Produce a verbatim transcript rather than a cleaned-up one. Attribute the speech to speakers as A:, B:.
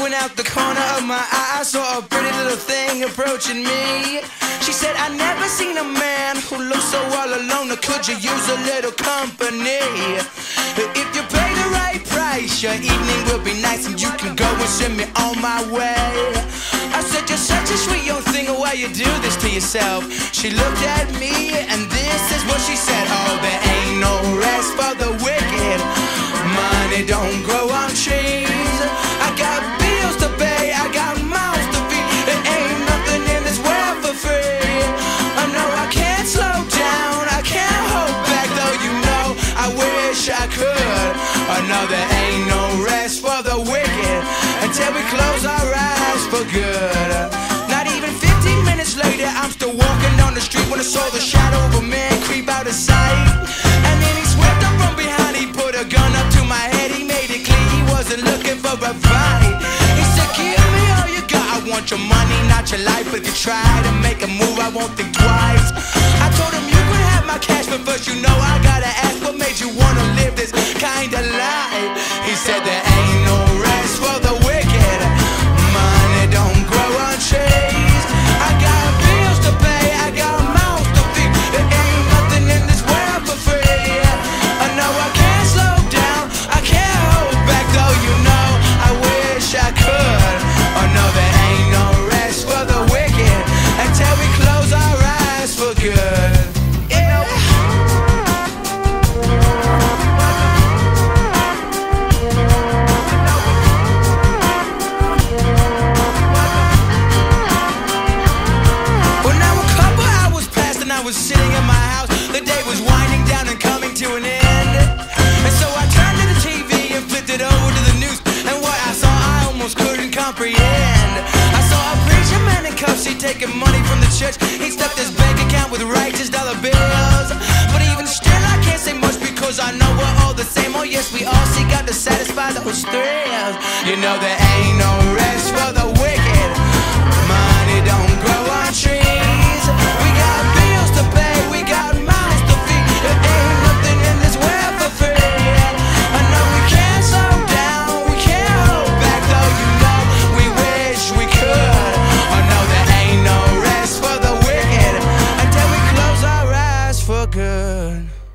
A: Looking out the corner of my eye, I saw a pretty little thing approaching me. She said, I never seen a man who looks so all alone. Could you use a little company? If you pay the right price, your evening will be nice, and you can go and send me on my way. I said, you're such a sweet young thing, why you do this to yourself? She looked at me, and this is what she said. Oh, there ain't no rest for the wicked. Money don't grow on trees. I got bills to pay, I got mouths to feed. There ain't nothing in this world for free. I know I can't slow down, I can't hold back, though you know I wish I could. I know there ain't no rest for the wicked until we close our eyes for good. Not even fifteen minutes later, I'm still walking down the street when I saw the shadow of a man creep out of sight. And then he swept up from behind, he put a gun up to my head, he made it clear he wasn't looking for a fight. He said, give me all you got, I want your money, not your life. But if you try to make a move, I won't think twice. I told him you could have my cash, but first you know I gotta ask, what made you wanna live this kind of life? He said there ain't no rest for the wicked. Money don't grow on trees. I got bills to pay, I got mouths to feed. There ain't nothing in this world for free. I know I can't slow down, I can't hold back, though you know I wish I could. Oh no, there ain't no rest for the wicked until we close our eyes for good. Yeah. Well, now a couple hours passed and I was sitting in my house. The day was winding down and coming to an end. And so I turned to the T V and flipped it over to the news. And what I saw I almost couldn't comprehend. I saw a preacher man in cuffs, he taking money from the church. He stuffed his bank account with righteous dollar bills. But even still I can't say much, because I know we're all the same. Oh yes, we all seek out to satisfy those thrills. You know there ain't no rest for the wicked. Money don't grow on trees. We got bills to pay, we got mouths to feed. There ain't nothing in this world for free. I know we can't slow down, we can't hold back, though you know we wish we could. I know there ain't no rest for the wicked until we close our eyes for good.